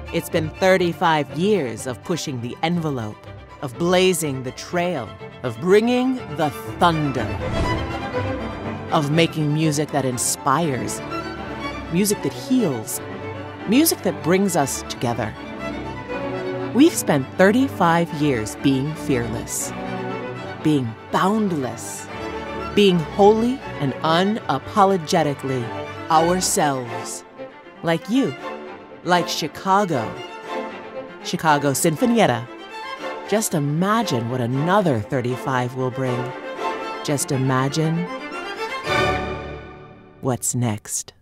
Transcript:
It's been 35 years of pushing the envelope, of blazing the trail, of bringing the thunder, of making music that inspires, music that heals, music that brings us together. We've spent 35 years being fearless, being boundless, being wholly and unapologetically ourselves. Like you, like Chicago Sinfonietta. Just imagine what another 35 will bring. Just imagine what's next.